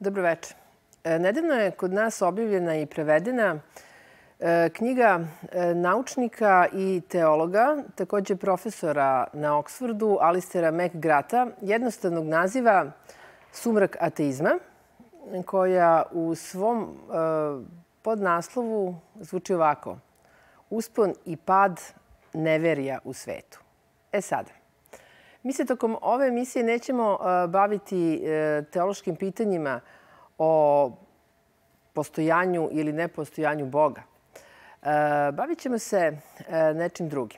Dobro večer. Nedavno je kod nas objavljena i prevedena knjiga naučnika i teologa, takođe profesora na Oksfordu, Alistera McGrath-a, jednostavnog naziva Sumrak ateizma, koja u svom podnaslovu zvuči ovako: Uspon i pad neverija u svetu. Sada, mi se tokom ove emisije nećemo baviti teološkim pitanjima o postojanju ili nepostojanju Boga. Bavit ćemo se nečim drugim.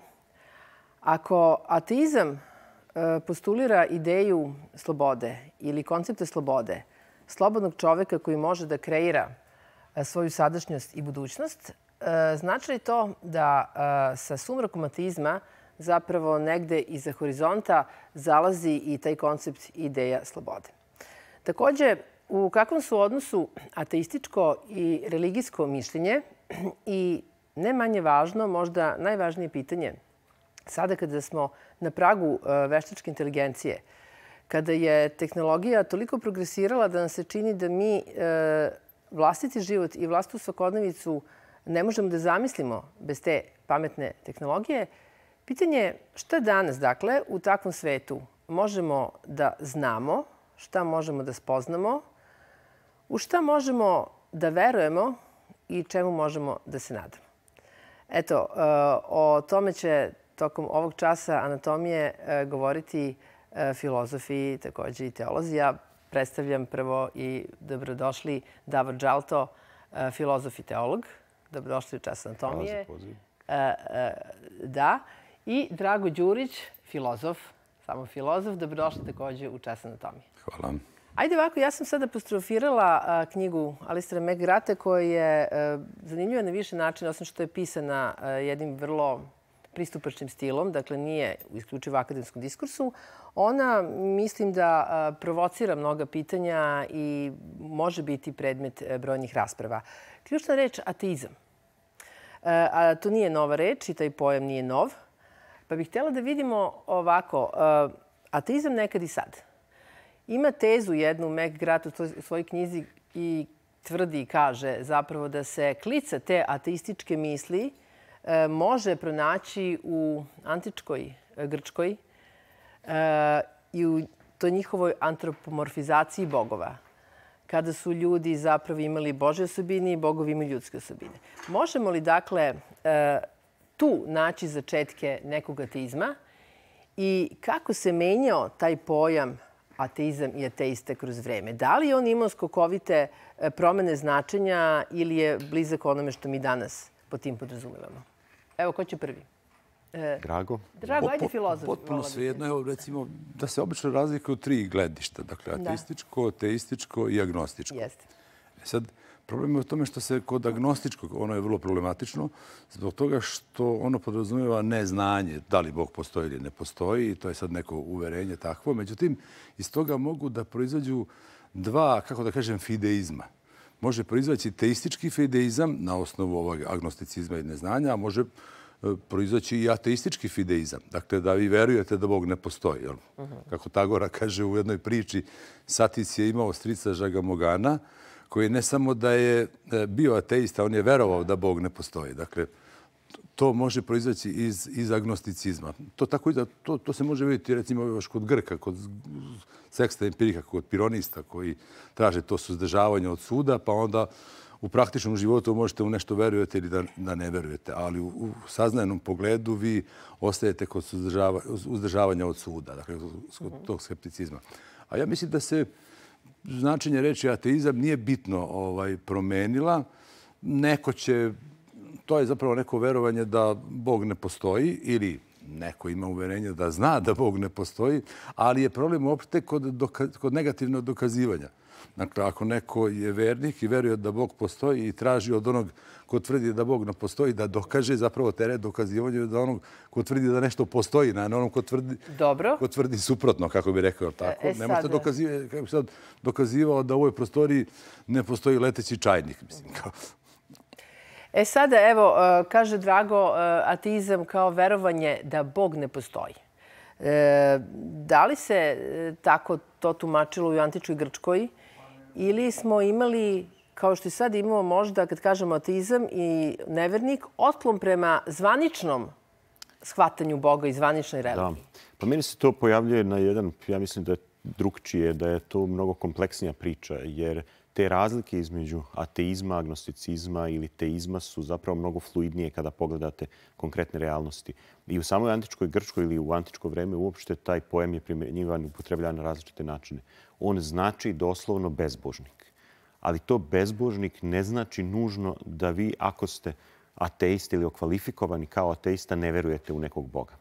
Ako ateizam postulira ideju slobode ili koncepte slobode, slobodnog čoveka koji može da kreira svoju sadašnjost i budućnost, znači li to da sa sumrakom ateizma zapravo negde iza horizonta zalazi i taj koncept ideja slobode? Takođe, u kakvom su odnosu ateističko i religijsko mišljenje i ne manje važno, možda najvažnije pitanje, sada kada smo na pragu veštačke inteligencije, kada je tehnologija toliko progresirala da nam se čini da mi vlastiti život i vlastitu svakodnevicu ne možemo da zamislimo bez te pametne tehnologije, pitanje je šta danas, dakle, u takvom svetu možemo da znamo, šta možemo da spoznamo, u šta možemo da verujemo i čemu možemo da se nadamo. Eto, o tome će tokom ovog časa anatomije govoriti filozofi, takođe i teolozi. Ja predstavljam prvo i dobrodošli Davor Džalto, filozof i teolog. Dobrodošli u čas anatomije. Hvala za poziv. Da. I Drago Đurić, filozof, samo filozof. Dobrodošli takođe u čas anatomije. Hvala. Ajde ovako, ja sam sad apostrofirala knjigu Alistera McGrath-a koja je zanimljiva na više načina, osim što je pisana jednim vrlo pristupačnim stilom, dakle nije u isključivo akademskom diskursu. Ona, mislim da provocira mnoga pitanja i može biti predmet brojnih rasprava. Ključna reč ateizam. A to nije nova reč i taj pojam nije nov. Pa bih htjela da vidimo ovako, ateizam nekad i sad. Ima tezu jednu McGrath u svojoj knjizi i tvrdi i kaže zapravo da se klica te ateističke misli može pronaći u antičkoj Grčkoj i u toj njihovoj antropomorfizaciji bogova, kada su ljudi zapravo imali Božje osobine i bogovi imali ljudske osobine. Možemo li, dakle, tu naći začetke nekog ateizma i kako se menjao taj pojam ateizam i ateista kroz vreme? Da li on imao skokovite promene značenja ili je blizak onome što mi danas po tim podrazumevamo? Evo, ko će prvi? Drago. Drago, ajde filozof. Potpuno svejedno. Evo, recimo, da se obično razlikuju tri gledišta. Dakle, ateističko, teističko i agnostičko. Jeste. Sad, problem je u tome što se kod agnostičkog, ono je vrlo problematično, zbog toga što ono podrazumeva neznanje da li Bog postoji ili ne postoji i to je sad neko uverenje takvo. Međutim, iz toga mogu da proizađu dva, kako da kažem, fideizma. Može proizvaći teistički fideizam na osnovu ovog agnosticizma i neznanja, a može proizaći i ateistički fideizam. Dakle, da vi verujete da Bog ne postoji. Kako Tagora kaže u jednoj priči, Satis je imao strica Žagamogana, koji ne samo da je bio ateista, on je verovao da Bog ne postoji. Dakle, to može proizaći iz agnosticizma. To se može vidjeti recimo još kod Grka, kod Seksta Empirika, kod pironista koji traže to suzdržavanje od suda, pa onda u praktičnom životu možete u nešto verujete ili da ne verujete, ali u saznajnom pogledu vi ostajete kod uzdržavanja od suda, dakle, kod tog skepticizma. A ja mislim da se značenje reči ateizam nije bitno promenila. To je zapravo neko verovanje da Bog ne postoji ili neko ima uverenje da zna da Bog ne postoji, ali je problem uopšte kod negativnog dokazivanja. Dakle, ako neko je vernik i veruje da Bog postoji i traži od onog ko tvrdi da Bog ne postoji da dokaže, zapravo teret dokazivanja da onog ko tvrdi da nešto postoji, na onom ko tvrdi suprotno, kako bi rekao tako. Ne možete dokazivati, kako bi sad dokazivao da u ovoj prostoriji ne postoji leteći čajnik. Sada, evo, kaže Drago, ateizam kao verovanje da Bog ne postoji. Da li se tako to tumačilo u antičkoj Grčkoj ili smo imali, kao što i sad imamo možda, kad kažemo ateizam i nevernik, otklon prema zvaničnom shvatanju Boga i zvaničnoj religiji? Pa meni se to pojavljuje na jedan, ja mislim da je drugčije, da je to mnogo kompleksnija priča, jer te razlike između ateizma, agnosticizma ili teizma su zapravo mnogo fluidnije kada pogledate konkretne realnosti. I u samoj antičkoj Grčkoj ili u antičko vreme uopšte taj pojam je primjenjivan i upotrebljavan na različite načine. On znači doslovno bezbožnik. Ali to bezbožnik ne znači nužno da vi, ako ste ateist ili okvalifikovani kao ateista, ne verujete u nekog Boga.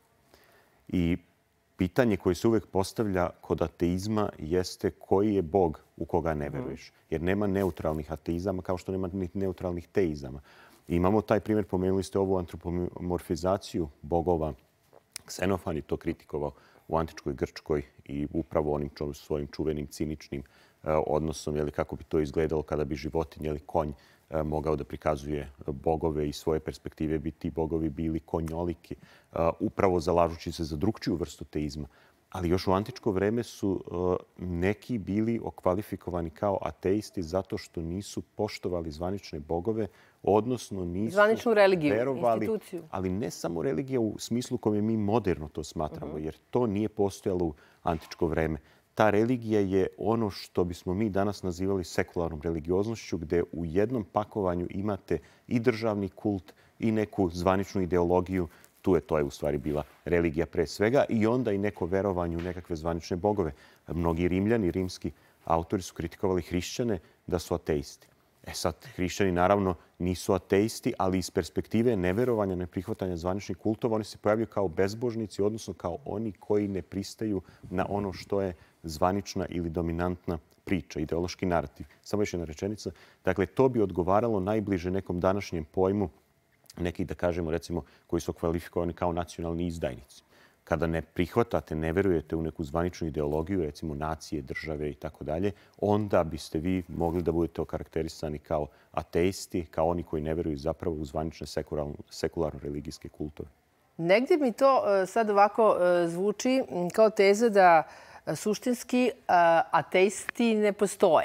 I pitanje koje se uvek postavlja kod ateizma jeste koji je Bog u koga ne veruješ. Jer nema neutralnih ateizama kao što nema ni neutralnih teizama. I imamo taj primjer, pomenuli ste ovu antropomorfizaciju bogova. Ksenofan je to kritikovao u antičkoj Grčkoj i upravo onim svojim čuvenim ciničnim odnosom, kako bi to izgledalo kada bi životinja ili konj mogao da prikazuje bogove i svoje perspektive bi ti bogovi bili konjoliki, upravo zalažući se za drugčiju vrstu teizma. Ali još u antičko vreme su neki bili okvalifikovani kao ateisti zato što nisu poštovali zvanične bogove, odnosno nisu zvaničnu religiju, verovali, instituciju. Ali ne samo religija u smislu kome mi moderno to smatramo, jer to nije postojalo u antičko vreme. Ta religija je ono što bismo mi danas nazivali sekularnom religioznošću, gde u jednom pakovanju imate i državni kult i neku zvaničnu ideologiju. To je u stvari bila religija pre svega i onda i neko verovanje u nekakve zvanične bogove. Mnogi Rimljani, rimski autori su kritikovali hrišćane da su ateisti. Sad, hrišćani naravno nisu ateisti, ali iz perspektive neverovanja, neprihvatanja zvaničnih kultova, oni se pojavljaju kao bezbožnici, odnosno kao oni koji ne pristaju na ono što je zvanična ili dominantna priča, ideološki narativ. Samo još jedna rečenica. Dakle, to bi odgovaralo najbliže nekom današnjem pojmu nekih, da kažemo, recimo, koji su kvalifikovani kao nacionalni izdajnici. Kada ne prihvatate, ne verujete u neku zvaničnu ideologiju, recimo nacije, države i tako dalje, onda biste vi mogli da budete okarakterisani kao ateisti, kao oni koji ne veruju zapravo u zvanične sekularno-religijske kultove. Negdje mi to sad ovako zvuči kao teza da suštinski ateisti ne postoje.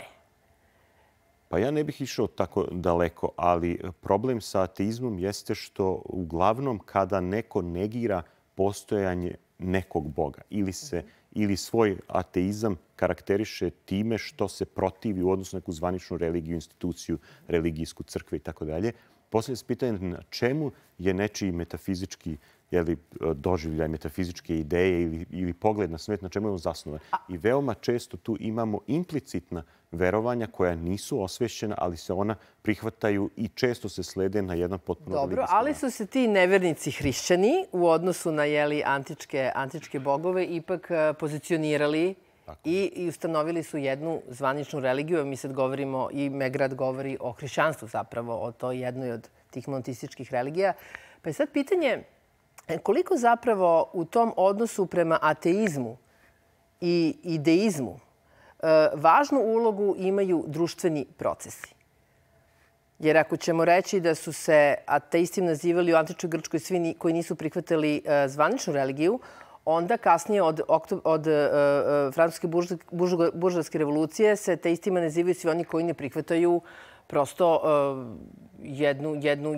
Pa ja ne bih išao tako daleko, ali problem sa ateizmom jeste što uglavnom kada neko negira postojanje nekog Boga ili svoj ateizam karakteriše time što se protivi u odnosu na neku zvaničnu religiju, instituciju, religijsku crkvu i tako dalje. Posljednje se pitanje na čemu je nečiji metafizički doživljaj, metafizičke ideje ili pogled na svet, na čemu je on zasnovan. I veoma često tu imamo implicitna verovanja koja nisu osvešćena, ali se ona prihvataju i često se slede na jedan potpuno religijski način. Dobro, ali su se ti nevernici hrišćani u odnosu na antičke bogove ipak pozicionirali i ustanovili su jednu zvaničnu religiju. Mi sad govorimo, i Megrad govori o hrišćanstvu zapravo, o toj jednoj od tih monoteističkih religija. Pa je sad pitanje koliko zapravo u tom odnosu prema ateizmu i ideizmu važnu ulogu imaju društveni procesi. Jer ako ćemo reći da su se ateisti nazivali u antičkoj Grčkoj svi koji nisu prihvatili zvaničnu religiju, onda kasnije od francuske buržoaske revolucije se ateistima nazivaju svi oni koji ne prihvataju prosto jednu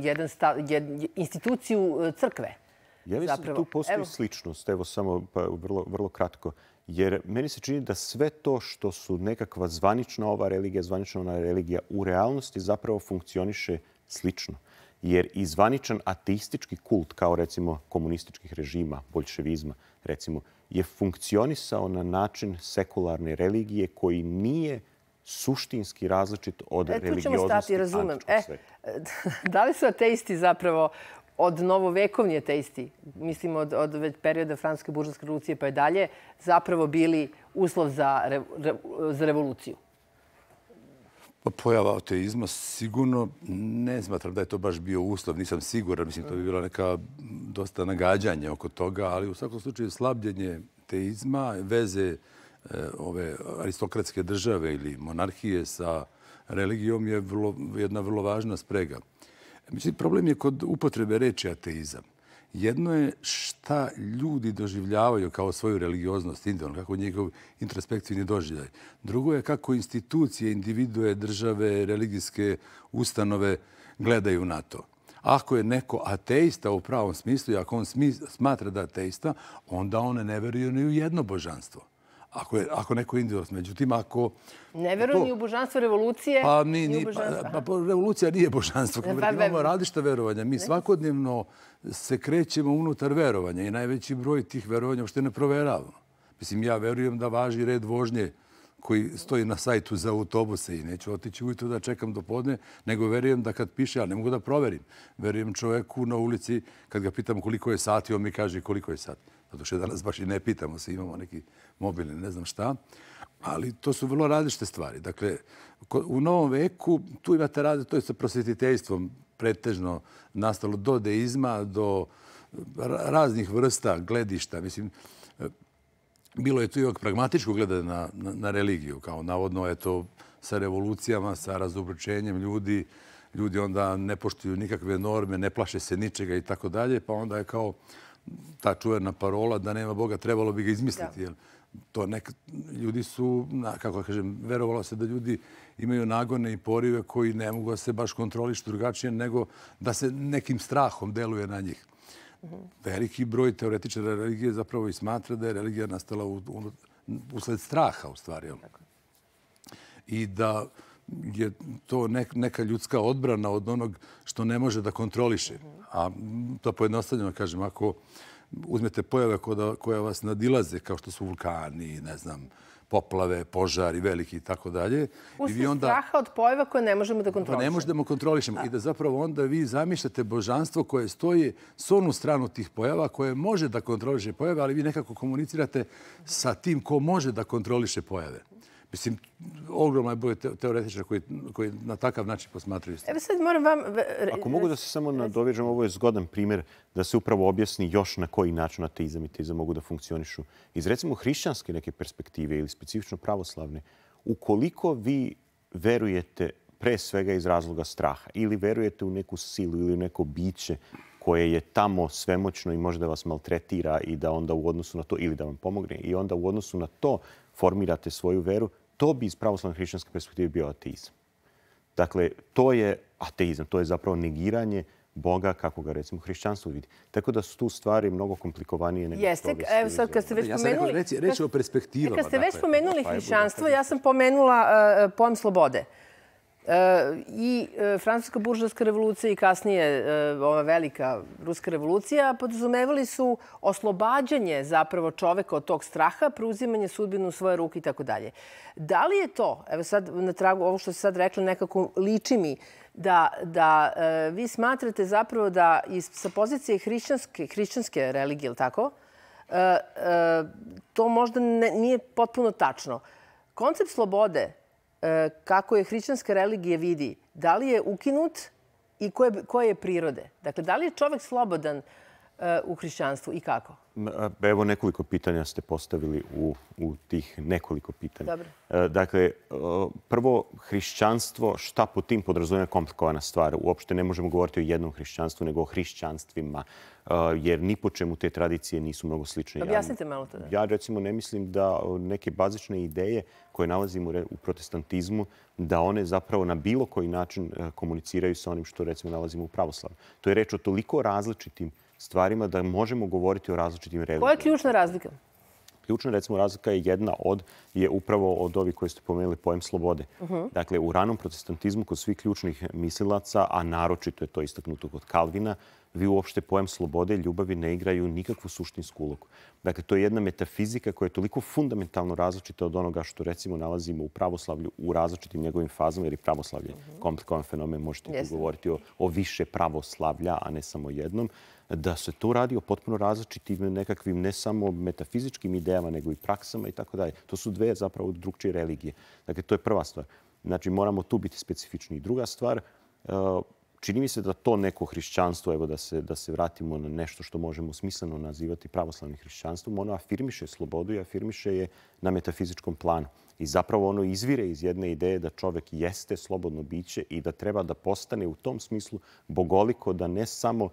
instituciju crkve. Ja mislim da tu postoji sličnost, evo samo vrlo kratko, jer meni se čini da sve to što su nekakva zvanična ova religija, zvanična ona religija u realnosti zapravo funkcioniše slično. Jer i zvaničan ateistički kult, kao recimo komunističkih režima, boljševizma, recimo, je funkcionisao na način sekularne religije koji nije suštinski različit od religioznosti antičkog sveta. Da li su ateisti zapravo od novovekovni ateisti, mislim od perioda francuske buržoaske revolucije pa i dalje, zapravo bili uslov za revoluciju? Pojava ateizma sigurno ne smatram da je to baš bio uslov, nisam siguran. Mislim, to bi bilo neka dosta nagađanje oko toga, ali u svakom slučaju slabljenje teizma, veze ove aristokratske države ili monarhije sa religijom je jedna vrlo važna sprega. Mislim, problem je kod upotrebe reči ateizam. Jedno je šta ljudi doživljavaju kao svoju religioznost, individualno, kako njihov introspekcijni doživljaj. Drugo je kako institucije, individue, države, religijske ustanove gledaju na to. Ako je neko ateista u pravom smislu i ako on smatra da je ateista, onda on ne veruje ni u jedno božanstvo. Ako neko je individualno. Međutim, ako... Ne veruje ni u božanstvo revolucije, ni u božanstva. Revolucija nije božanstvo. Imamo različita verovanja. Mi svakodnevno se krećemo unutar verovanja i najveći broj tih verovanja uopšte ne proveravamo. Mislim, ja verujem da važi red vožnje koji stoji na sajtu za autobuse i neću otići ujutro da čekam do podne, nego verujem da kad piše, ja ne mogu da proverim. Verujem čoveku na ulici, kad ga pitam koliko je sati, on mi kaže koliko je sati. Zato što danas baš i ne pitamo se, imamo neki mobilni, ne znam šta. Ali to su vrlo različite stvari. Dakle, u novom veku tu imate to je sa prosvetiteljstvom pretežno nastalo do deizma, do raznih vrsta gledišta. Mislim, bilo je tu i pragmatičko gledanje na religiju, kao navodno je to sa revolucijama, sa razobručenjem ljudi. Ljudi onda ne poštuju nikakve norme, ne plaše se ničega i tako dalje, pa onda je kao ta čuvena parola da nema Boga, trebalo bi ga izmisliti. Ljudi su, kako kažem, verovalo se da ljudi imaju nagone i porive koji ne mogu da se baš kontrolišu drugačije, nego da se nekim strahom deluje na njih. Veliki broj teoretičara religije zapravo i smatra da je religija nastala usled straha, u stvari. I da je to neka ljudska odbrana od onog što ne može da kontroliše. A to pojednostavljeno kažem, ako uzmete pojave koje vas nadilaze, kao što su vulkani, ne znam, poplave, požari, veliki i tako dalje. Usled straha od pojava koje ne možemo da kontrolišemo. Ne možemo da kontrolišemo. I da zapravo onda vi zamišljate božanstvo koje stoji s onu stranu tih pojava, koje može da kontroliše pojave, ali vi nekako komunicirate sa tim ko može da kontroliše pojave. Mislim, ogromno je broj teoretičara koji na takav način posmatraju stvari. Evo sad moram vam... Ako mogu da se samo nadovežem, ovo je zgodan primjer da se upravo objasni još na koji način ateizam i teizam mogu da funkcionišu. Iz recimo hrišćanske neke perspektive ili specifično pravoslavne, ukoliko vi verujete pre svega iz razloga straha ili verujete u neku silu ili u neko biće koje je tamo svemoćno i može da vas maltretira i da onda u odnosu na to, ili da vam pomogne, i onda u odnosu na to formirate svoju veru, to bi iz pravoslavne hrišćanske perspektive bio ateizam. Dakle, to je ateizam, to je zapravo negiranje Boga kako ga recimo hrišćanstvo vidi. Tako da su tu stvari mnogo komplikovanije nego što vi ste. Evo sad kad ste već spomenuli... Reći o perspektivama. Kad ste već spomenuli hrišćanstvo, ja sam pomenula pojam slobode. I Francuska buržovska revolucija i kasnije ova velika ruska revolucija podrazumevali su oslobađanje zapravo čoveka od tog straha, preuzimanje sudbine u svoje ruke i tako dalje. Da li je to, evo sad na tragu ovo što ste sad rekli, nekako liči mi da vi smatrate zapravo da sa pozicije hrišćanske religije, ili tako, to možda nije potpuno tačno. Koncept slobode, kako je hrišćanska religija vidi, da li je ukinut i koje je prirode? Dakle, da li je čovek slobodan u hrišćanstvu i kako? Evo nekoliko pitanja ste postavili u tih nekoliko pitanja. Dobro. Dakle, prvo, hrišćanstvo, šta po tim podrazumijeva komplikovana stvar? Uopšte ne možemo govoriti o jednom hrišćanstvu, nego o hrišćanstvima, jer ni po čemu te tradicije nisu mnogo slične. Objasnite malo to. Ja recimo ne mislim da neke bazične ideje koje nalazimo u protestantizmu, da one zapravo na bilo koji način komuniciraju sa onim što recimo nalazimo u pravoslavlju. To je reč o toliko različitim stvarima da možemo govoriti o različitim religijama. Koja je ključna razlika? Ključna, recimo, razlika je upravo od ovih koji ste pomenuli pojem slobode. Dakle, u ranom protestantizmu kod svih ključnih mislilaca, a naročito je to istaknuto kod Kalvina, vi uopšte pojem slobode i ljubavi ne igraju nikakvu suštinsku ulogu. Dakle, to je jedna metafizika koja je toliko fundamentalno različita od onoga što recimo nalazimo u pravoslavlju u različitim njegovim fazama, jer i pravoslavlje je komplikovan fenomen, možete govoriti o više pravoslavlja, a ne samo jednom, da se tu radi o potpuno različitim nekakvim ne samo metafizičkim idejama, nego i praksama i tako dalje. To su dve zapravo drugčije religije. Dakle, to je prva stvar. Znači, moramo tu biti specifični. I druga stvar, čini mi se da to neko hrišćanstvo, evo da se vratimo na nešto što možemo smisleno nazivati pravoslavnim hrišćanstvom, ono afirmiše slobodu i afirmiše je na metafizičkom planu. I zapravo ono izvire iz jedne ideje da čovek jeste slobodno biće i da treba da postane u tom smislu bogoliko, da ne samo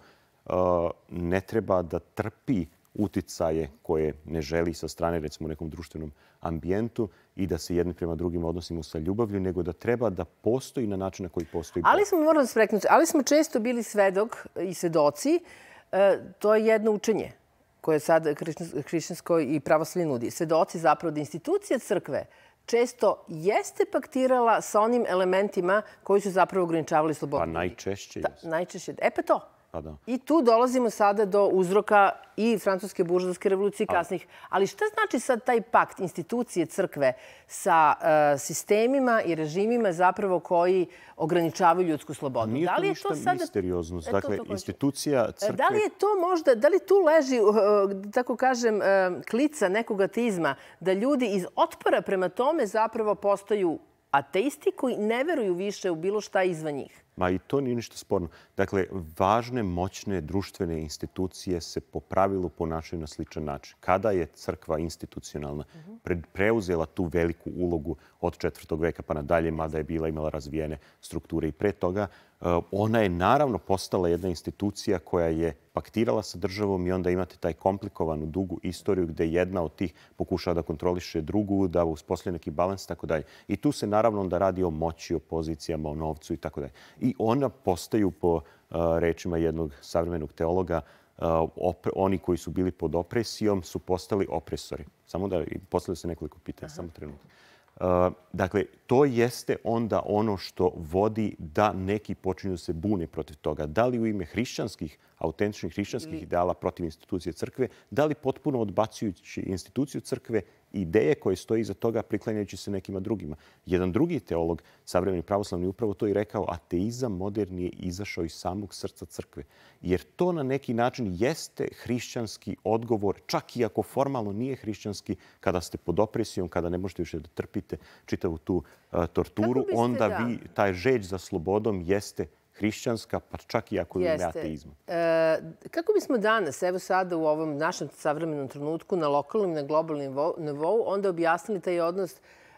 ne treba da trpi uticaje koje ne želi sa strane, recimo, u nekom društvenom ambijentu i da se jedni prema drugima odnosimo sa ljubavlju, nego da treba da postoji na način na koji postoji Bog. Ali smo često bili svedok i svedoci. To je jedno učenje koje sad hrišćansko i pravoslavlje nudi. Svedoci zapravo da institucija crkve često jeste paktirala sa onim elementima koji su zapravo ograničavali slobodu. Pa najčešće jeste. Najčešće. Pa to. Pa da. I tu dolazimo sada do uzroka i francuske buržovske revolucije i kasnih. Ali šta znači sad taj pakt institucije crkve sa sistemima i režimima zapravo koji ograničavaju ljudsku slobodu? Nije to ništa misteriozno. Dakle, institucija crkve... Da li je to možda, da li tu leži, tako kažem, klica nekog ateizma, da ljudi iz otpora prema tome zapravo postaju ateisti koji ne veruju više u bilo šta izvan njih? Ma i to nije ništa sporno. Dakle, važne, moćne društvene institucije se po pravilu ponašaju na sličan način. Kada je crkva institucionalna preuzela tu veliku ulogu od 4. veka pa nadalje, mada je imala razvijene strukture i pre toga, ona je naravno postala jedna institucija koja je paktirala sa državom i onda imate taj komplikovanu, dugu istoriju gde jedna od tih pokušava da kontroliše drugu, da uspostavlja neki balans i tako dalje. I tu se naravno onda radi o moći, o pozicijama, o novcu i tako dalje. I ona postaju, po rečima jednog savremenog teologa, oni koji su bili pod opresijom su postali opresori. Samo da postavlja se nekoliko pitanja, samo trenutak. Dakle, to jeste onda ono što vodi da neki počinju da se bune protiv toga. Da li u ime hrišćanskih, autentičnih hrišćanskih ideala protiv institucije crkve, da li potpuno odbacujući instituciju crkve, ideje koje stoji iza toga priklanjajući se nekima drugima. Jedan drugi teolog, savremeni pravoslavni, upravo to i rekao, ateizam moderni je izašao iz samog srca crkve. Jer to na neki način jeste hrišćanski odgovor, čak i ako formalno nije hrišćanski, kada ste pod opresijom, kada ne možete više da trpite čitavu tu torturu, onda vi, taj žeđ za slobodom jeste hrišćanska, pa čak i ako je ime ateizma. Kako bismo danas, evo sada u ovom našem savremenom trenutku, na lokalnom i na globalnom nivou, onda objasnili taj odnos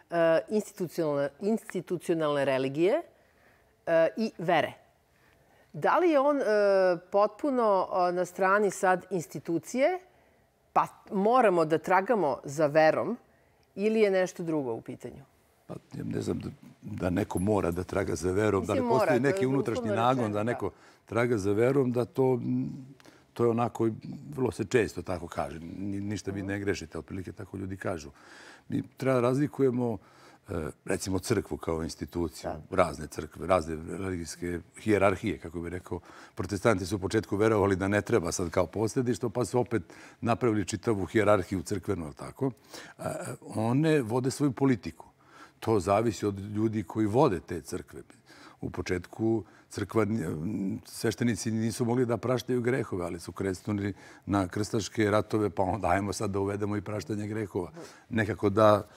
institucionalne religije i vere? Da li je on potpuno na strani sad institucije, pa moramo da tragamo za verom, ili je nešto drugo u pitanju? Pa, ne znam da neko mora da traga za verom, da ne postoji neki unutrašnji nagon da neko traga za verom, da to je onako, vrlo se često tako kaže. Ništa vi ne grešite, otprilike tako ljudi kažu. Mi treba razlikujemo, recimo, crkvu kao instituciju, razne crkve, razne religijske hijerarhije, kako bih rekao. Protestanti su u početku verovali da ne treba sad kao posljedništvo, pa su opet napravili čitavu hijerarhiju crkvenu, tako. One vode svoju politiku. To zavisi od ljudi koji vode te crkve. U početku sveštenici nisu mogli da praštaju grehove, ali su krenuli na krstaške ratove, pa onda ajmo sad da uvedemo i praštanje grehova. Nekako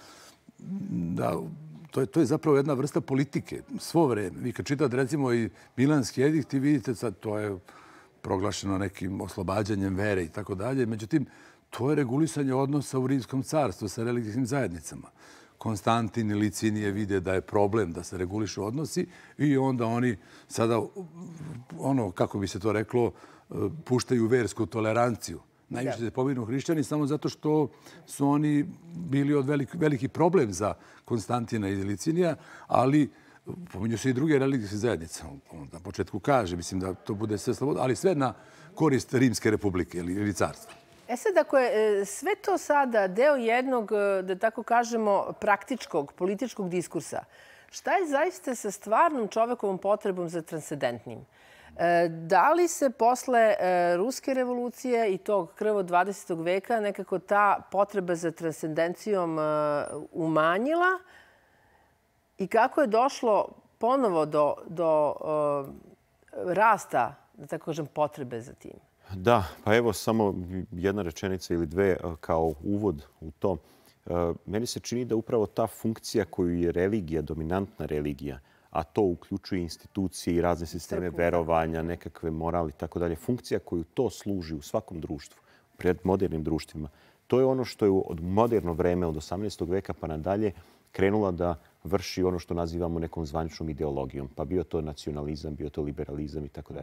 to je zapravo jedna vrsta politike. Svo vreme. Vi kad čitate recimo i Milanski edikt i vidite sad to je proglašeno nekim oslobađanjem vere i tako dalje. Međutim, to je regulisanje odnosa u Rimskom carstvu sa religijskim zajednicama. Konstantin i Licinije vide da je problem da se regulišu odnosi i onda oni sada, kako bi se to reklo, puštaju versku toleranciju. Najviše se pominu hrišćani samo zato što su oni bili od veliki problem za Konstantina i Licinija, ali pominju se i druge religijske zajednice. On na početku kaže, mislim da to bude sve slobodno, ali sve na korist Rimske republike ili carstva. Sad, ako je sve to sada deo jednog, da tako kažemo, praktičkog, političkog diskursa, šta je zaista sa stvarnom čovekovom potrebom za transcendentnim? Da li se posle Ruske revolucije i tog krvo 20. veka nekako ta potreba za transcendencijom umanjila i kako je došlo ponovo do rasta, da tako kažem, potrebe za tim? Da, pa evo samo jedna rečenica ili dve kao uvod u to. Meni se čini da upravo ta funkcija koju je religija, dominantna religija, a to uključuje institucije i razne sisteme verovanja, nekakve morali i tako dalje, funkcija koju to služi u svakom društvu, pred modernim društvima, to je ono što je od moderno vreme, od 18. veka pa nadalje, krenula da vrši ono što nazivamo nekom zvaničnom ideologijom. Pa bio to nacionalizam, bio to liberalizam i tako dalje.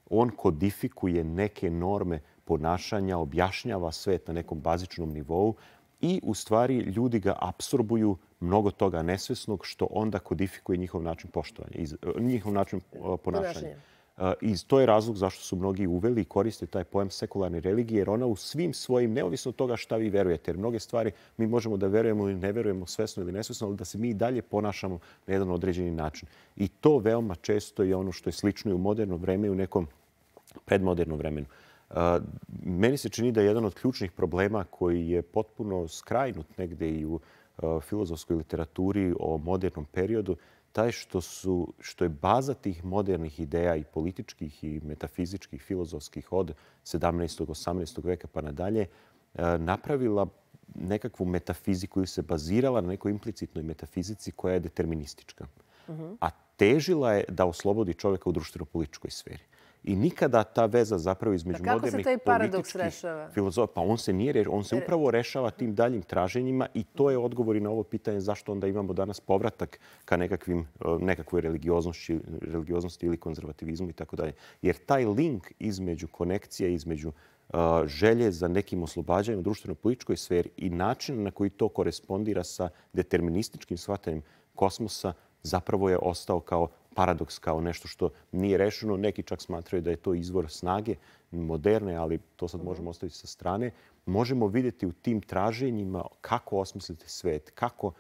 On kodifikuje neke norme ponašanja, objašnjava svet na nekom bazičnom nivou i u stvari ljudi ga apsorbuju mnogo toga nesvesnog što onda kodifikuje njihov način poštovanja, njihov način ponašanja. I to je razlog zašto su mnogi uveli i koriste taj pojam sekularne religije, jer ona u svim svojim, neovisno od toga šta vi verujete, jer mnoge stvari mi možemo da verujemo ili ne verujemo svesno ili nesvesno, ali da se mi i dalje ponašamo na jedan određeni način. I to veoma često je ono što je slično i u modernom vremenu i u nekom predmodernom vremenu. Meni se čini da je jedan od ključnih problema koji je potpuno skrajnut negde i u filozofskoj literaturi o modernom periodu, taj što je baza tih modernih ideja i političkih i metafizičkih, filozofskih od 17. 18. veka pa nadalje napravila nekakvu metafiziku ili se bazirala na nekoj implicitnoj metafizici koja je deterministička. A težila je da oslobodi čoveka u društveno-političkoj sferi. I nikada ta veza zapravo između modernih političkih filozofa, pa on se nije rešava, on se upravo rešava tim daljim traženjima i to je odgovor i na ovo pitanje zašto onda imamo danas povratak ka nekakvoj religioznosti ili konzervativizmu i tako dalje. Jer taj link između konekcije, između želje za nekim oslobađanjem u društveno-političkoj sferi i način na koji to korespondira sa determinističkim shvatanjem kosmosa zapravo je ostao kao paradoks, kao nešto što nije rešeno. Neki čak smatraju da je to izvor snage moderne, ali to sad možemo ostaviti sa strane. Možemo vidjeti u tim traženjima kako osmisliti svet,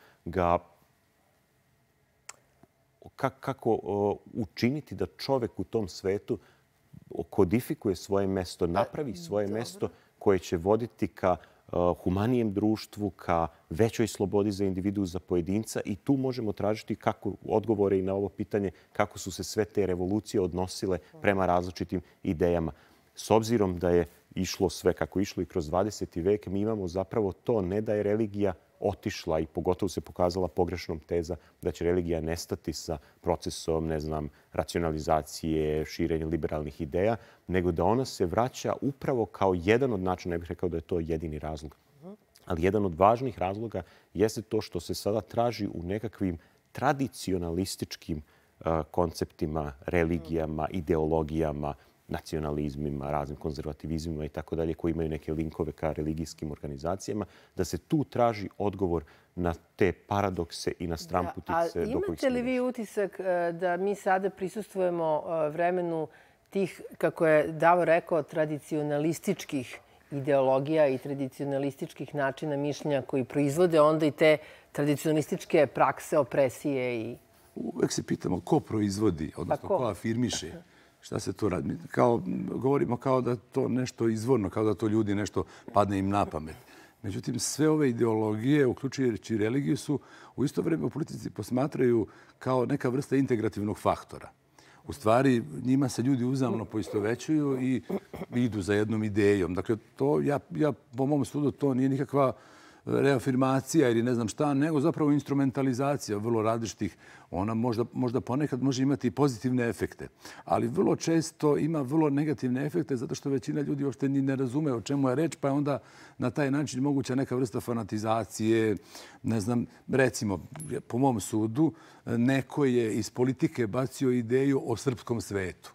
kako učiniti da čovek u tom svetu kodifikuje svoje mesto, napravi svoje mesto koje će voditi ka humanijem društvu, ka većoj slobodi za individu, za pojedinca i tu možemo tražiti kako odgovore i na ovo pitanje kako su se sve te revolucije odnosile prema različitim idejama. S obzirom da je išlo sve kako je išlo i kroz 20. vek, mi imamo zapravo to ne da je religija otišla i pogotovo se pokazala pogrešnom teza da će religija nestati sa procesom, ne znam, racionalizacije, širenja liberalnih ideja, nego da ona se vraća upravo kao jedan od načina, ne bih rekao da je to jedini razlog, ali jedan od važnih razloga jeste to što se sada traži u nekakvim tradicionalističkim konceptima, religijama, ideologijama, nacionalizmima, raznim konzervativizmima i tako dalje, koji imaju neke linkove ka religijskim organizacijama, da se tu traži odgovor na te paradokse i na stramputice. Imate li vi utisak da mi sada prisustvujemo vremenu tih, kako je Davor rekao, tradicionalističkih ideologija i tradicionalističkih načina mišljenja koji proizvode onda i te tradicionalističke prakse, opresije? Uvek se pitamo ko proizvodi, odnosno ko afirmiše. Šta se to radi? Govorimo kao da to nešto izvorno, kao da to ljudi nešto padne im na pamet. Međutim, sve ove ideologije, uključujući religiju, su u isto vrijeme u politici posmatraju kao neka vrsta integrativnog faktora. U stvari, njima se ljudi uzajamno poistovećuju i idu za jednom idejom. Dakle, to, po mom sudu, to nije nikakva reafirmacija ili ne znam šta, nego zapravo instrumentalizacija vrlo različitih. Ona možda ponekad može imati pozitivne efekte, ali vrlo često ima vrlo negativne efekte zato što većina ljudi uopšte ni ne razume o čemu je reč, pa je onda na taj način moguća neka vrsta fanatizacije. Ne znam, recimo, po mom sudu, neko je iz politike bacio ideju o srpskom svetu.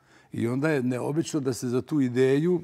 I onda je neobično da se za tu ideju,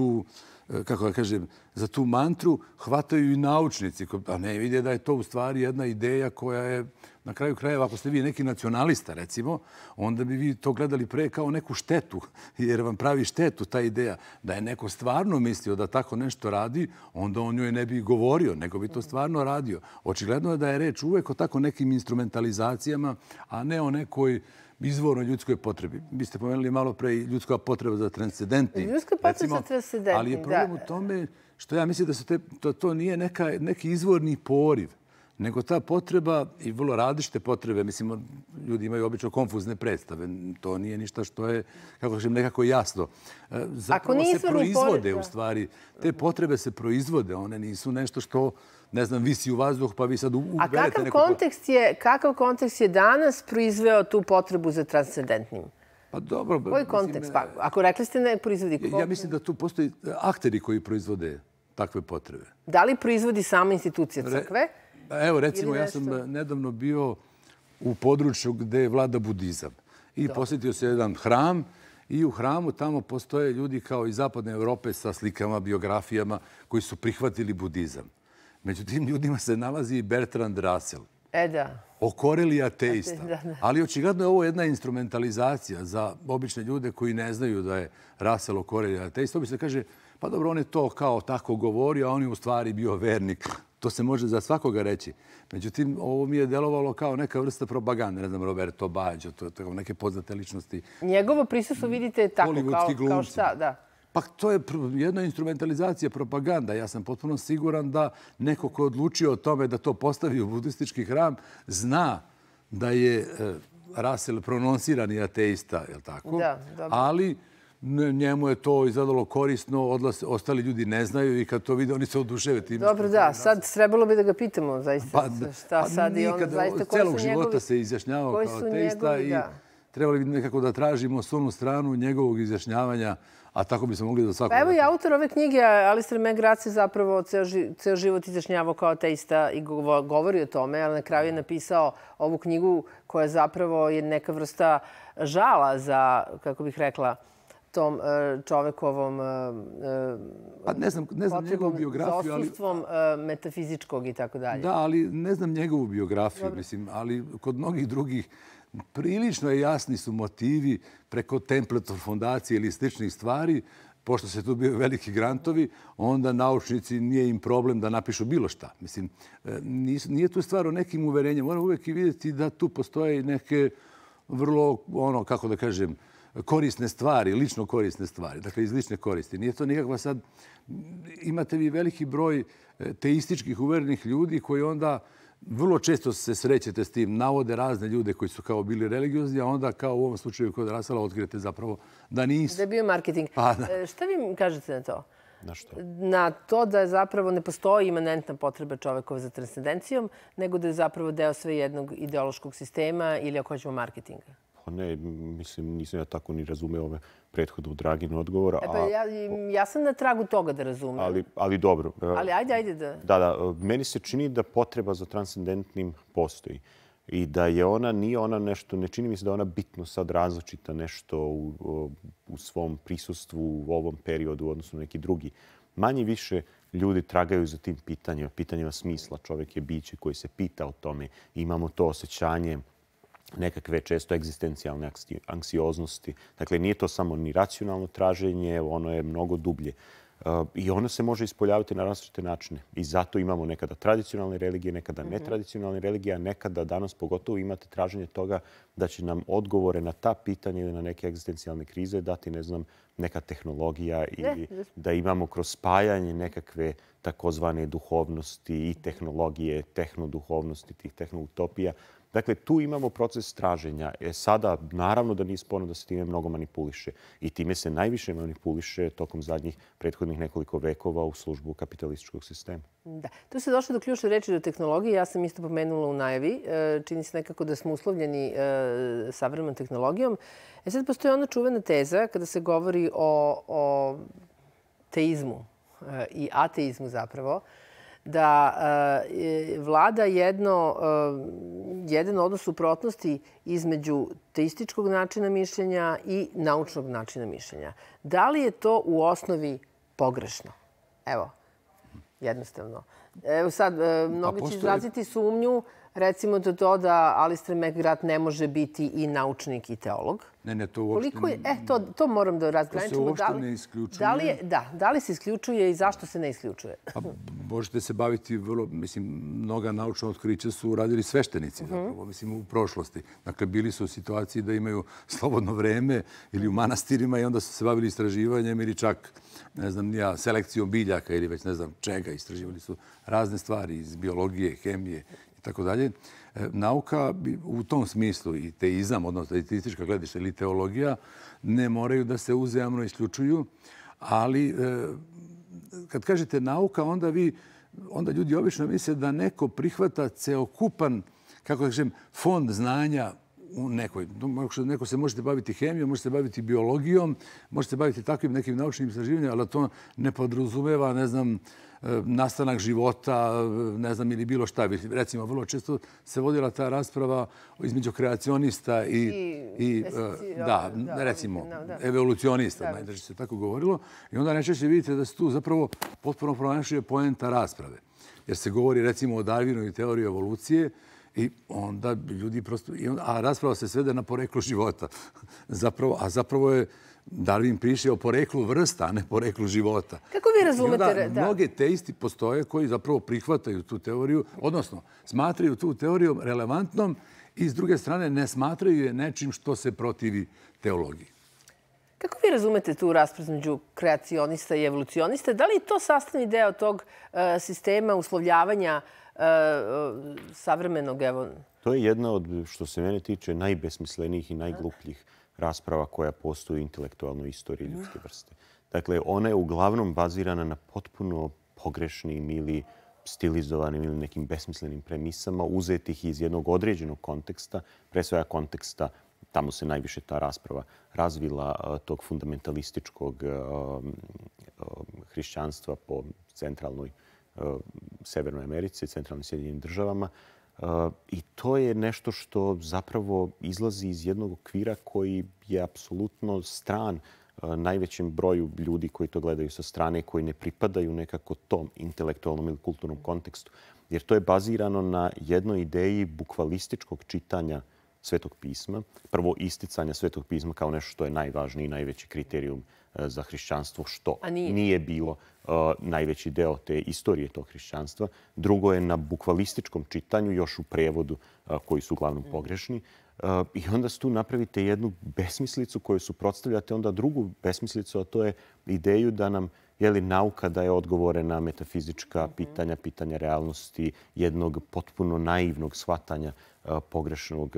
za tu mantru hvataju i naučnici. A ne vide da je to u stvari jedna ideja koja je, na kraju krajeva, ako ste vi neki nacionalista, recimo, onda bi vi to gledali pre kao neku štetu, jer vam pravi štetu ta ideja. Da je neko stvarno mislio da tako nešto radi, onda on njoj ne bi govorio, nego bi to stvarno radio. Očigledno je da je reč uvek o tako nekim instrumentalizacijama, a ne o nekoj izvornoj ljudskoj potrebi. Vi ste pomenuli malo pre i ljudska potreba za transcendentnim. Ljudska potreba za transcendentnim, da. Ali je problem u tome što ja mislim da to nije neki izvorni poriv, nego ta potreba i vrlo različite potrebe. Mislim, ljudi imaju obično konfuzne predstave. To nije ništa što je, kako kažem, nekako jasno. Zapravo se proizvode u stvari. Te potrebe se proizvode. One nisu nešto što, ne znam, visi u vazduhu pa vi sad uberete neko... A kakav kontekst je danas proizveo tu potrebu za transcendentnim? Pa dobro... Koji kontekst? Ako rekli ste ne proizvodi... Ja mislim da tu postoji akteri koji proizvode takve potrebe. Da li proizvodi sama institucija crkve? Evo, recimo, ja sam nedavno bio u području gde vlada budizam. I posjetio se jedan hram I u hramu tamo postoje ljudi kao iz zapadne Evrope sa slikama, biografijama koji su prihvatili budizam. Među tim ljudima se nalazi i Bertrand Russell. Da. Okoreli ateista. Ali očigledno je ovo jedna instrumentalizacija za obične ljude koji ne znaju da je Russell okoreli ateista. Obično se kaže, pa dobro, on je to kao tako govorio, a on je u stvari bio vernik. To se može za svakoga reći. Međutim, ovo mi je delovalo kao neka vrsta propagande. Ne znam, Roberto Baggio, to neke poznate ličnosti. Njegovo prisustvo vidite tako, kao šta, da. Pa to je jedna instrumentalizacija, propaganda. Ja sam potpuno siguran da neko ko je odlučio o tome da to postavi u budistički hram zna da je Russell prononsirani ateista, je li tako? Da, dobro. Ali njemu je to izgledalo korisno, ostali ljudi ne znaju i kad to vide, oni se oduševe tim. Dobro, da, sad trebalo bi da ga pitamo zaista šta sad i on zaista koji su njegovi... Celog života se izjašnjavao kao ateista i trebali bi nekako da tražimo s onu stranu njegovog izjašnjavanja, a tako bi se mogli za svakog... Pa evo i autor ove knjige, Alistair McGrath, se zapravo ceo život izjašnjavao kao ateista i govori o tome, ali na kraju je napisao ovu knjigu koja zapravo je neka vrsta žala za, kako bih rekla, tom čovekovom njegovu biografiju, za odsustvom metafizičkog i tako dalje. Da, ali ne znam njegovu biografiju, mislim, ali kod mnogih drugih prilično jasni su motivi preko Templeton fondacije ili sličnih stvari. Pošto se tu bio veliki grantovi, onda naučnici nije im problem da napišu bilo šta. Mislim, nije tu stvar o nekim uverenjima. Moram uvek i vidjeti da tu postoje neke vrlo, kako da kažem, korisne stvari, lično korisne stvari. Dakle, iz lične koristi. Nije to nikakva sad... Imate vi veliki broj teističkih uverenih ljudi koji onda vrlo često se srećete s tim, navode razne ljude koji su kao bili religiozni, a onda kao u ovom slučaju kod Russella otkrijete zapravo da nisu. Da je bio marketing. Šta vi kažete na to? Na što? Na to da zapravo ne postoji imanentna potreba čovekova za transcendencijom, nego da je zapravo deo sve jednog ideološkog sistema ili ako hoćemo marketinga. Ne, mislim, nisam ja tako ni razumeo ove prethodno Dragin odgovor. Ja sam na tragu toga da razumem. Ali dobro. Ali ajde da... Da, meni se čini da potreba za transcendentnim postoji. I da je ona, nije ona nešto, ne čini mi se da ona bitno sad različita nešto u svom prisustvu u ovom periodu u odnosu na neki drugi. Manje više ljudi tragaju za tim pitanjima smisla. Čovjek je biće koji se pita o tome. Imamo to osjećanje nekakve često egzistencijalne anksioznosti. Dakle, nije to samo ni racionalno traženje, ono je mnogo dublje. I ono se može ispoljavati na različite načine. I zato imamo nekada tradicionalne religije, nekada netradicionalne religije, a nekada danas pogotovo imate traženje toga da će nam odgovore na ta pitanja ili na neke egzistencijalne krize dati, ne znam, neka tehnologija ili da imamo kroz spajanje nekakve takozvane duhovnosti i tehnologije, tehnoduhovnosti, tih tehnoutopija. Dakle, tu imamo proces traženja. Sada, naravno da nije sporno da se time mnogo manipuliše. I time se najviše manipuliše tokom zadnjih prethodnih nekoliko vekova u službu kapitalističkog sistema. Da. Tu se došlo do ključne reči do tehnologije. Ja sam isto pomenula u najavi. Čini se nekako da smo uslovljeni savremenom tehnologijom. Sad postoji ona čuvena teza kada se govori o teizmu i ateizmu zapravo, da vlada jedan odnos suprotnosti između teističkog načina mišljenja i naučnog načina mišljenja. Da li je to u osnovi pogrešno? Evo, jednostavno. Evo sad, mnogi će izraziti sumnju, recimo to da Alistair McGrath ne može biti i naučnik i teolog. Ne, to uopšte... To moram da razgraničimo. To se uopšte ne isključuje. Da li se isključuje i zašto se ne isključuje? Možete se baviti vrlo, mislim, mnoga naučna otkrića su radili sveštenici, zapravo, mislim, u prošlosti. Dakle, bili su u situaciji da imaju slobodno vreme ili u manastirima i onda su se bavili istraživanjem ili čak, ne znam, selekcijom biljaka ili već ne znam čega. Istraživali su razne stvari iz biologije, hemije i tako dalje. Nauka u tom smislu i teizam, odnosno teistička gledišta ili teologija, ne moraju da se uzajamno isključuju, ali kad kažete nauka, onda ljudi obično misle da neko prihvata ceokupan, kako da kažem, fond znanja u nekoj. Neko se možete baviti hemijom, možete se baviti biologijom, možete se baviti takvim nekim naučnim istraživanjem, ali to ne podrazumeva, ne znam, nastanak života, ne znam, ili bilo šta. Recimo, vrlo često se vodila ta rasprava između kreacionista i recimo, evolucionista. Najčešće se tako govorilo. I onda najčešće vidite da se tu zapravo potpuno promašuje poenta rasprave. Jer se govori, recimo, o Darwinu i teoriji evolucije, i onda ljudi prosto... A rasprava se svede na poreklo života. Zapravo je Darwin piše o poreklu vrsta, a ne poreklu života. Kako vi razumete? Mnoge teisti postoje koji zapravo prihvataju tu teoriju, odnosno smatraju tu teorijom relevantnom i s druge strane ne smatraju je nečim što se protivi teologiji. Kako vi razumete tu raspravu između kreacionista i evolucionista? Da li je to sastavni deo tog sistema uslovljavanja savremenog? To je jedna od, što se mene tiče, najbesmislenijih i najglupljih rasprava koja postoji u intelektualnoj istoriji ljudske vrste. Dakle, ona je uglavnom bazirana na potpuno pogrešnim ili stilizovanim ili nekim besmislenim premisama, uzetih iz jednog određenog konteksta, pre svega konteksta, tamo se najviše ta rasprava razvila, tog fundamentalističkog hrišćanstva po centralnoj Severnoj Americi, centralnim Sjedinjenim državama. I to je nešto što zapravo izlazi iz jednog okvira koji je apsolutno stran najvećem broju ljudi koji to gledaju sa strane, koji ne pripadaju nekako tom intelektualnom ili kulturnom kontekstu. Jer to je bazirano na jednoj ideji bukvalističkog čitanja Svetog pisma. Prvo, isticanja Svetog pisma kao nešto što je najvažniji i najveći kriterijum za hrišćanstvo, što nije bilo najveći deo te istorije tog hrišćanstva. Drugo je na bukvalističkom čitanju, još u prevodu koji su uglavnom pogrešni. I onda tu napravite jednu besmislicu koju suprotstavljate, onda drugu besmislicu, a to je ideju da nam nauka daje odgovore na metafizička pitanja, pitanja realnosti, jednog potpuno naivnog shvatanja pogrešnog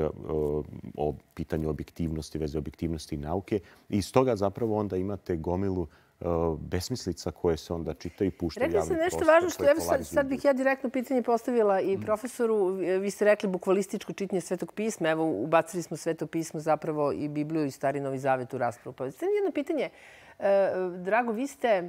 o pitanju objektivnosti, veze objektivnosti i nauke. I iz toga zapravo onda imate gomilu besmislica koje se onda čitaju i puštaju javni prostor. Rekli ste nešto važno što evo sad bih ja direktno pitanje postavila i profesoru. Vi ste rekli bukvalističko čitanje Svetog pisma. Evo, ubacili smo Sveto pismo zapravo i Bibliju i Stari Novi Zavet u raspravu. Pa jedno pitanje. Drago, vi ste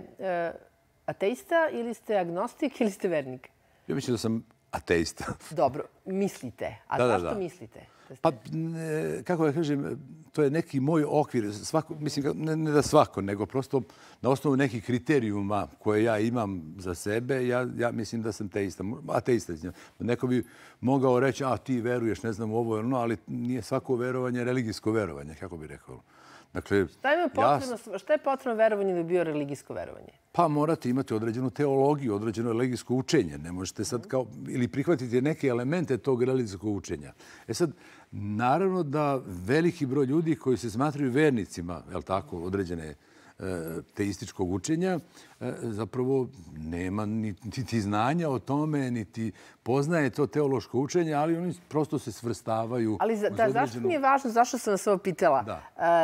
ateista ili ste agnostik ili ste vernik? Ja mislim da sam ateista. Dobro, mislite. A zašto mislite? Pa, kako da kažem, to je neki moj okvir. Mislim, ne da svako, nego prosto na osnovu nekih kriterijuma koje ja imam za sebe, ja mislim da sam ateista. Neko bi mogao reći, ti veruješ, ne znam, ovo ili ono, ali nije svako verovanje religijsko verovanje, kako bi rekao. Dakle, šta je potrebno verovanje da bi bio religijsko verovanje? Pa morate imati određenu teologiju, određeno religijsko učenje. Ne možete sad ili prihvatiti neke elemente tog religijskog učenja. Sad, naravno da veliki broj ljudi koji se smatraju vernicima, određene teističkog učenja, zapravo nema niti znanja o tome, niti poznaje to teološko učenje, ali oni prosto se svrstavaju. Ali zašto mi je važno, zašto sam vas ovo pitala?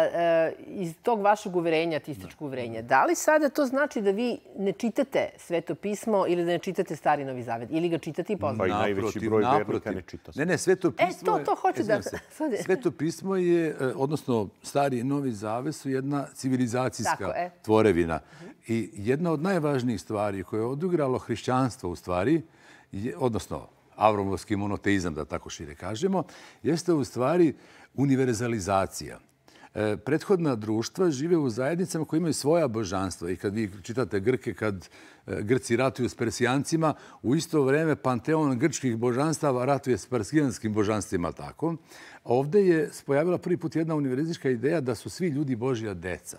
Iz tog vašeg uverenja, teističkog uverenja, da li sada to znači da vi ne čitate Sveto pismo ili da ne čitate Stari Novi Zavet? Ili ga čitate i poznate? Pa i najveći broj vernika ne čita. Ne, Sveto pismo... To hoću da... Sveto pismo je, odnosno Stari i Novi Zavet su jedna civilizacijska tvorevina. I jedna od najvažnijih stvari koje je odigralo hrišćanstvo u stvari, odnosno avramovski monoteizam, da tako šire kažemo, jeste u stvari univerzalizacija. Prethodna društva žive u zajednicama koje imaju svoja božanstva. I kad vi čitate Grke, kad Grci ratuju s Persijancima, u isto vreme panteon grčkih božanstava ratuje s persijanskim božanstvima. Tako. Ovdje je pojavila prvi put jedna univerzistička ideja da su svi ljudi Božja deca.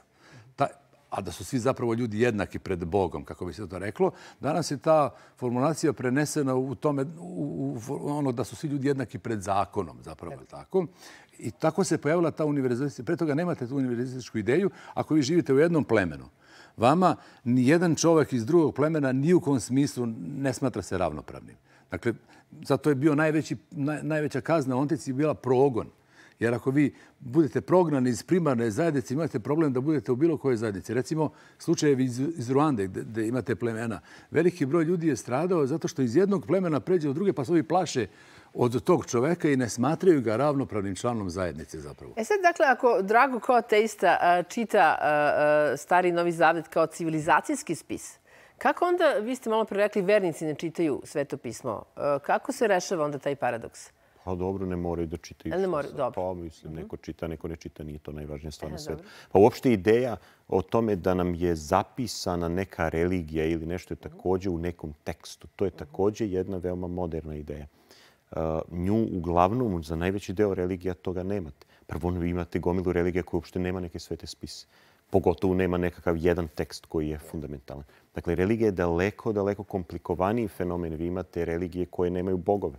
A da su svi zapravo ljudi jednaki pred Bogom, kako bi se to reklo. Danas je ta formulacija prenesena u tome ono da su svi ljudi jednaki pred zakonom, zapravo tako. I tako se pojavila ta univerzalizacija. Pre toga nemate tu univerzalističku ideju ako vi živite u jednom plemenu. Vama nijedan čovjek iz drugog plemena ni u kom smislu ne smatra se ravnopravnim. Dakle, zato je bio najveća kazna u Antici bila progon. Jer ako vi budete prognani iz primarne zajednice, imate problem da budete u bilo kojoj zajednici. Recimo, slučajevi iz Ruande gde imate plemena. Veliki broj ljudi je stradao zato što iz jednog plemena pređe u druge, pa se ovi plaše od tog čoveka i ne smatraju ga ravnopravnim članom zajednice zapravo. Sad, dakle, ako Drago kao ateista čita Stari i Novi Zavet kao civilizacijski spis, kako onda, vi ste malo pre rekli, vernici ne čitaju Sveto pismo, kako se rešava onda taj paradoks? Pa dobro, ne moraju da čitaju. Ne moraju, dobro. Pa mislim, neko čita, neko ne čita, nije to najvažnija stvar na svetu. Pa uopšte ideja o tome da nam je zapisana neka religija ili nešto je također u nekom tekstu. To je također jedna veoma moderna ideja. Nju uglavnom za najveći deo religija toga nemate. Prvo vi imate gomilu religija koja uopšte nema neke svete spise. Pogotovo nema nekakav jedan tekst koji je fundamentalan. Dakle, religija je daleko, daleko komplikovaniji fenomen. Vi imate religije koje nemaju bogove.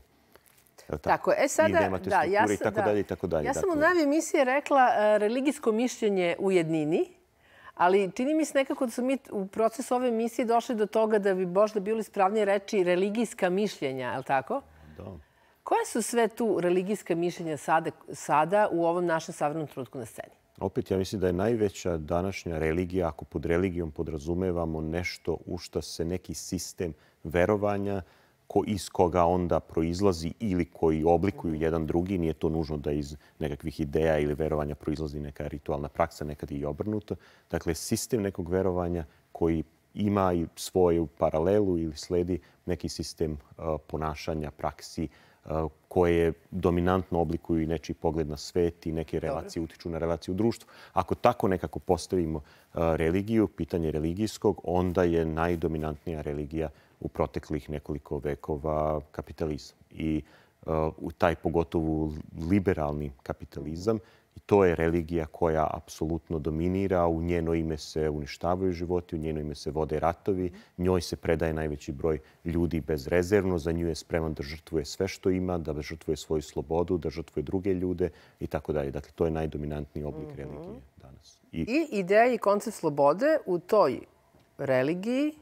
Tako, sada, i nemate strukture i tako dalje i tako dalje. Ja sam u najavi emisije rekla religijsko mišljenje u jednini, ali čini mi se nekako da smo mi u procesu ove emisije došli do toga da bi možda bilo ispravnije reći religijska mišljenja, je li tako? Da. Koje su sve tu religijska mišljenja sada u ovom našem savremenom trenutku na sceni? Opet, ja mislim da je najveća današnja religija, ako pod religijom podrazumevamo nešto u što se neki sistem verovanja iz koga onda proizlazi ili koji oblikuju jedan drugi. Nije to nužno da iz nekakvih ideja ili verovanja proizlazi neka ritualna praksa, nekad i obrnuto. Dakle, sistem nekog verovanja koji ima i svoju paralelu ili sledi neki sistem ponašanja, praksi koje dominantno oblikuju i nečiji pogled na svet i neke relacije utiču na relaciju u društvu. Ako tako nekako postavimo religiju, pitanje religijskog, onda je najdominantnija religija u proteklih nekoliko vekova kapitalizam. I taj pogotovo liberalni kapitalizam, i to je religija koja apsolutno dominira, u njeno ime se uništavaju životi, u njeno ime se vode ratovi, njoj se predaje najveći broj ljudi bezrezervno, za nju je spreman da žrtvuje sve što ima, da žrtvuje svoju slobodu, da žrtvuje druge ljude i tako dalje. Dakle, to je najdominantniji oblik religije danas. I ideja i koncept slobode u toj religiji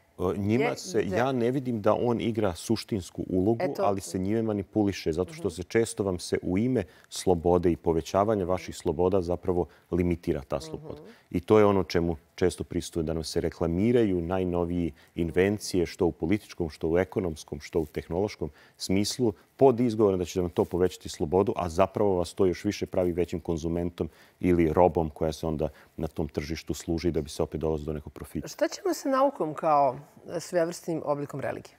ja ne vidim da on igra suštinsku ulogu, ali se njime manipuliše, zato što se često vam se u ime slobode i povećavanja vaših sloboda zapravo limitira ta sloboda. I to je ono čemu često pristuje da nam se reklamiraju najnoviji invencije, što u političkom, što u ekonomskom, što u tehnološkom smislu, pod izgovorom da će vam to povećati slobodu, a zapravo vas to još više pravi većim konzumentom ili robom koja se onda na tom tržištu služi da bi se opet dolazilo do nekog profita. Šta ćemo sa naukom kao svevrsnim oblikom religije?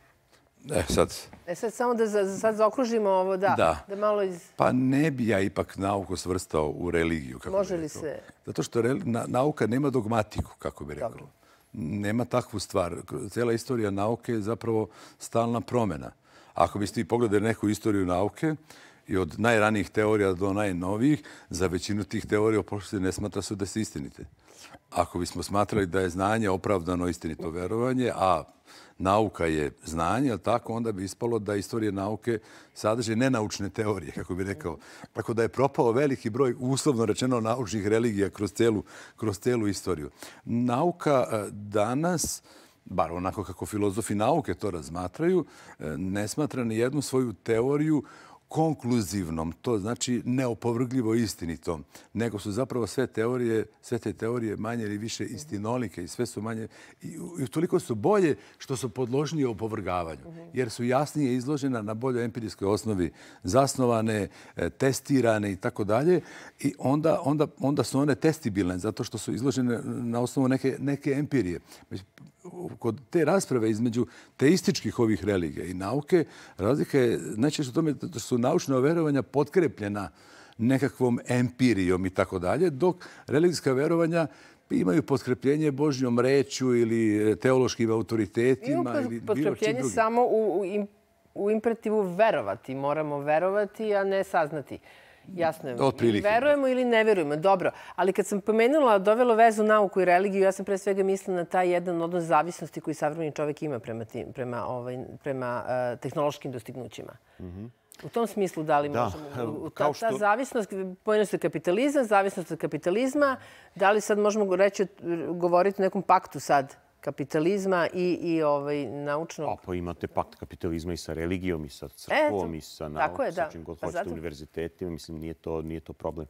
Sad samo da sad zaokružimo ovo, da malo iz... Pa ne bi ja ipak nauku svrstao u religiju, kako Može li se? Zato što nauka nema dogmatiku, kako bi rekao. Nema takvu stvar. Cijela istorija nauke je zapravo stalna promjena. Ako biste i pogledali neku istoriju nauke, i od najranijih teorija do najnovijih, za većinu tih teorija uopšte ne smatra se da su istinite. Ako bismo smatrali da je znanje opravdano istinito verovanje, a nauka je znanje, onda bi ispalo da istorija nauke sadrži nenaučne teorije, kako bi rekao. Tako da je propao veliki broj, uslovno rečeno, naučnih religija kroz celu istoriju. Nauka danas, bar onako kako filozofi nauke to razmatraju, ne smatra ni jednu svoju teoriju konkluzivnom, to znači neopovrgljivo istinitom, nego su zapravo sve te teorije manje ili više istinolike i sve su manje, i toliko su bolje što su podložnije opovrgavanju, jer su jasnije izložena na boljoj empirijskoj osnovi, zasnovane, testirane i tako dalje, i onda su one testibilne, zato što su izložene na osnovu neke empirije. Kod te rasprave između teističkih ovih religija i nauke, razlika je najčešće u tome da su naučna verovanja potkrepljena nekakvom empirijom i tako dalje, dok religijska verovanja imaju potkrepljenje Božjom rečju ili teološkim autoritetima. Imamo potkrepljenje samo u imperativu verovati. Moramo verovati, a ne saznati. Jasno je. Verujemo ili ne verujemo. Dobro. Ali kad sam pomenula, dovelo vezu nauku i religiju, ja sam pre svega mislila na taj jedan odnos zavisnosti koji savremeni čovjek ima prema tehnološkim dostignućima. U tom smislu da li možemo... Ta zavisnost, pojeno se kapitalizam, zavisnost od kapitalizma, da li sad možemo govoriti o nekom paktu sad kapitalizma i naučnog... Pa imate pakt kapitalizma i sa religijom, i sa crkvom, i sa naukom, sa čim god hoćete univerzitetima. Mislim, nije to problem.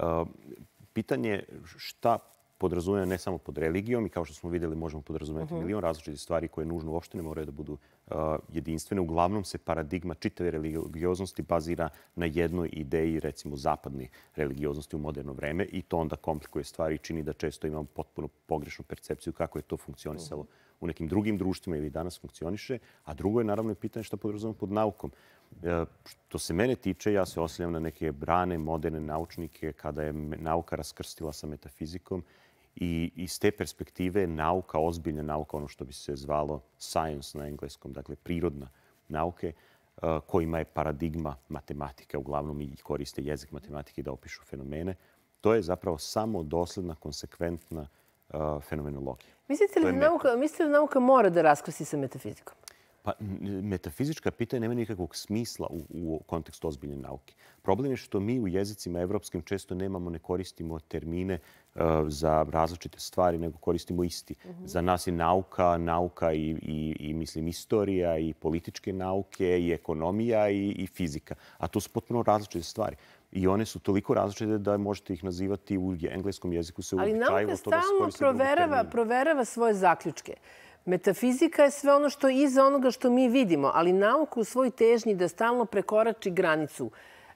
Pitanje je šta podrazumeva ne samo pod religijom, i kao što smo vidjeli možemo podrazumevati milion različitih stvari koje nužno uopšte ne moraju da budu jedinstvene. Uglavnom se paradigma čitave religioznosti bazira na jednoj ideji, recimo zapadne religioznosti u moderno vreme, i to onda komplikuje stvari i čini da često imamo potpuno pogrešnu percepciju kako je to funkcionisalo u nekim drugim društvima ili danas funkcioniše. A drugo je naravno pitanje šta podrazumeva pod naukom. Što se mene tiče, ja se oslanjam na neke brane, moderne naučnike kada je nauka raskrstila sa metafizikom. I iz te perspektive nauka, ozbiljna nauka, ono što bi se zvalo science na engleskom, dakle prirodna nauke, kojima je paradigma matematika, uglavnom i koriste jezik matematike da opišu fenomene, to je zapravo samo dosledna, konsekventna fenomenologija. Mislite li nauka mora da raskrsti sa metafizikom? Pa, metafizička pitanja nema nikakvog smisla u kontekstu ozbiljne nauke. Problem je što mi u jezicima evropskim često ne koristimo termine za različite stvari, nego koristimo isti. Za nas je nauka i mislim, istorija, i političke nauke, i ekonomija, i fizika. A to su potpuno različite stvari. I one su toliko različite da možete ih nazivati u engleskom jeziku se uobičajilo. Ali nauka stalno proverava svoje zaključke. Metafizika je sve ono što je iza onoga što mi vidimo, ali nauka u svoj težnji da stalno prekorači granicu.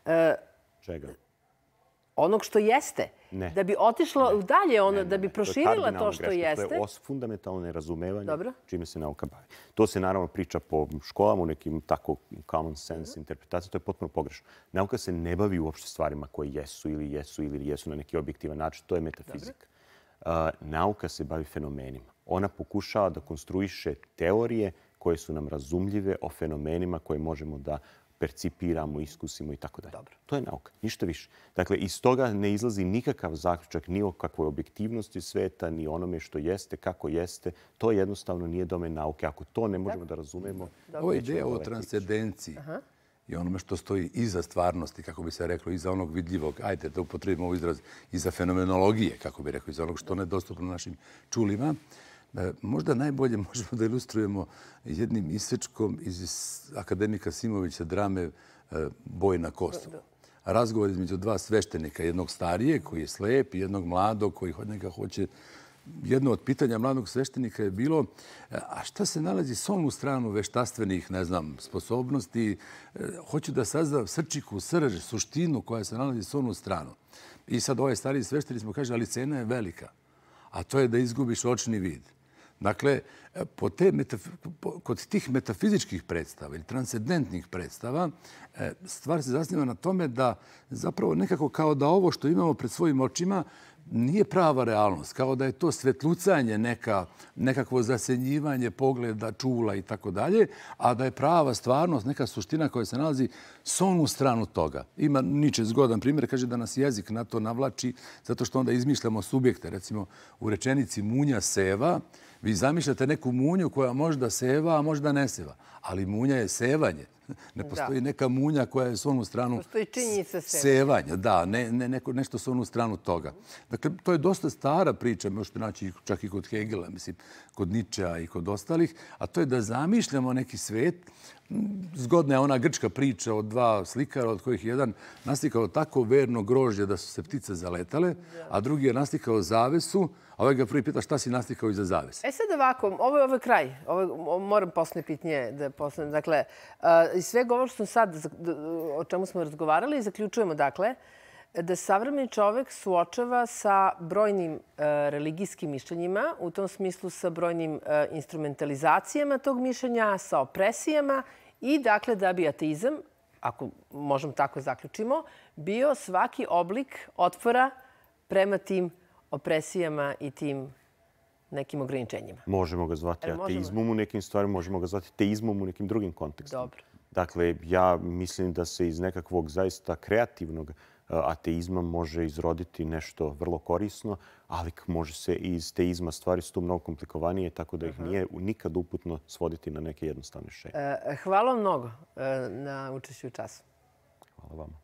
Čega? Onog što jeste. Ne. Da bi otišlo dalje, da bi proširila to što jeste. To je fundamentalno nerazumevanje čime se nauka bavi. To se naravno priča po školama u nekim tako common sense interpretacijama. To je potpuno pogrešno. Nauka se ne bavi uopšte stvarima koje jesu ili jesu na neki objektivan način. To je metafizika. Nauka se bavi fenomenima. Ona pokušava da konstruiše teorije koje su nam razumljive o fenomenima koje možemo da percipiramo, iskusimo i tako dalje. To je nauka, ništa više. Dakle, iz toga ne izlazi nikakav zaključak ni o kakvoj objektivnosti sveta, ni onome što jeste, kako jeste. To jednostavno nije domen nauke. Ako to ne možemo da razumemo... Ovo je ideja o transcendenciji i onome što stoji iza stvarnosti, kako bi se reklo, iza onog vidljivog, ajde da upotrebimo ovaj izraz, iza fenomenologije, kako bi rekao, iza onog što ne dostupno našim čulima. Možda najbolje možemo da ilustrujemo jednim isečkom iz akademika Simovića drame Boj na Kosovu. Razgovor između dva sveštenika, jednog starijeg koji je slep i jednog mladog koji od njega hoće. Jedno od pitanja mladog sveštenika je bilo a šta se nalazi s onu stranu veštaštvenih, ne znam, sposobnosti. Hoću da saznam srčiku, srž, suštinu koja se nalazi s onu stranu. I sad ovaj stariji sveštenik mu kaže, ali cena je velika, a to je da izgubiš očni vid. Dakle, kod tih metafizičkih predstava ili transcendentnih predstava stvar se zasniva na tome da zapravo nekako kao da ovo što imamo pred svojim očima nije prava realnost, kao da je to svetlucanje, nekakvo zasenjivanje pogleda, čula i tako dalje, a da je prava stvarnost, neka suština koja se nalazi s onu stranu toga. Ima Niče zgodan primjer, kaže da nas jezik na to navlači, zato što onda izmišljamo subjekte. Recimo, u rečenici munja seva, vi zamišljate neku munju koja možda seva, a možda ne seva. Ali munja je sevanje. Ne postoji neka munja koja je s onu stranu sevanja. Da, nešto s onu stranu toga. Dakle, to je dosta stara priča, možete naći čak i kod Hegela, mislim, kod Ničea i kod ostalih, a to je da zamišljamo neki svet. Zgodna je ona grčka priča od dva slikara, od kojih jedan naslikao tako verno grožđe da su se ptice zaletale, a drugi je naslikao zavesu, a ovaj ga prvi pita šta si naslikao iza zavese. Sad ovako, ovo je kraj. Moram posljednje pitanje da postavim. Dakle, iz svega ovo što sad, o čemu smo razgovarali, zaključujemo, dakle, da savremeni čovek suočava sa brojnim religijskim mišljenjima, u tom smislu sa brojnim instrumentalizacijama tog mišljenja, sa opresijama i, dakle, da bi ateizam, ako možemo tako zaključimo, bio svaki oblik otpora prema tim opresijama i tim nekim ograničenjima. Možemo ga zvati ateizmom u nekim stvarima, možemo ga zvati teizmom u nekim drugim kontekstima. Dobro. Dakle, ja mislim da se iz nekakvog zaista kreativnog ateizma može izroditi nešto vrlo korisno, ali može se iz teizma stvari su tu mnogo komplikovanije, tako da ih nije nikad uputno svoditi na neke jednostavne šeme. Hvala vam mnogo na učešću u času. Hvala vama.